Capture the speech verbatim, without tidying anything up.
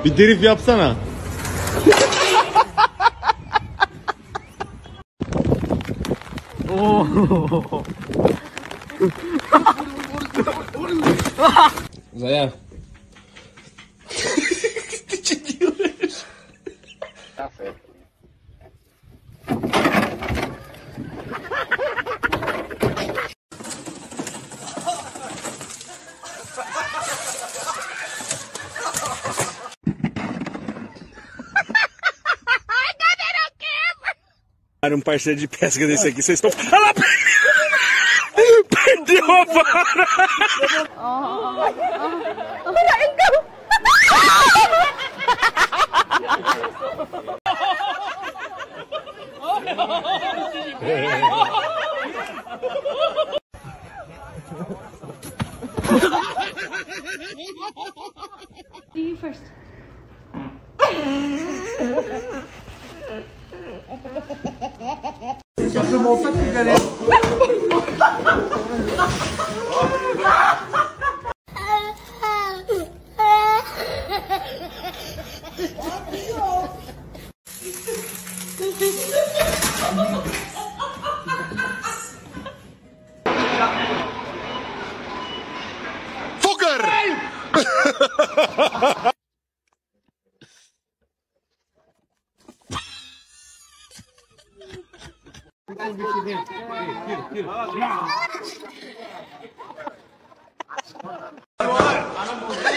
Bir drift yapsana. Zaya. Um parceiro de pesca desse aqui, vocês estão... Olha lá! Perdeu a vara! You first. Yapım olsak bir kere. Fokker! Anam